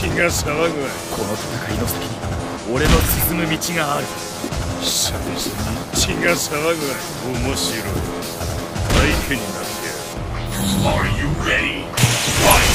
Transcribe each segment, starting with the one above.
血が騒ぐわ。 この戦いの先に俺の進む道がある。 久々に血が騒ぐわ。面白い。相手になってやる。Are you ready? Fight!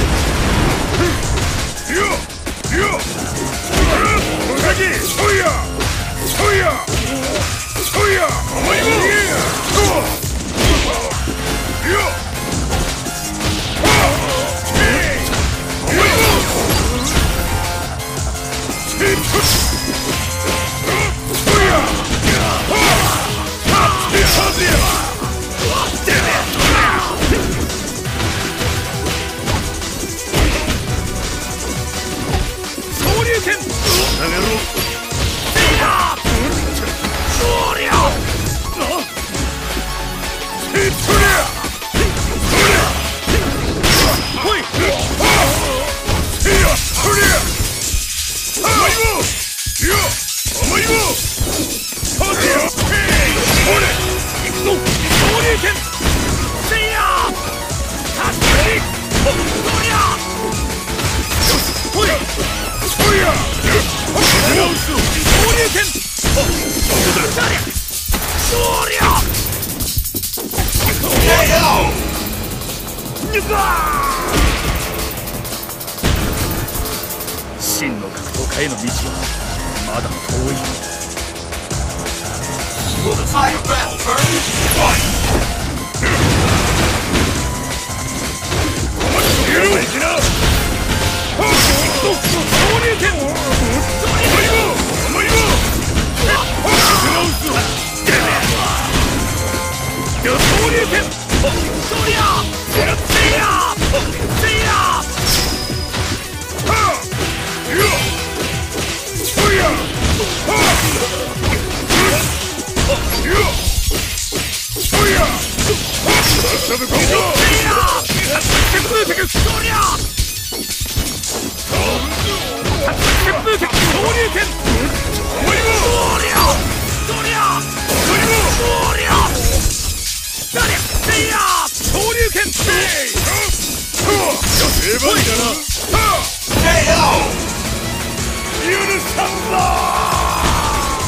真の格闘家への道はまだ遠い。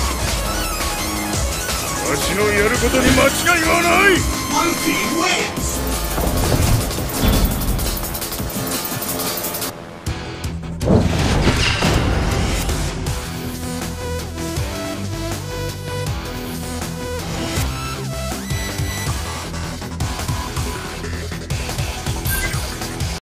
わしのやることに間違いはない。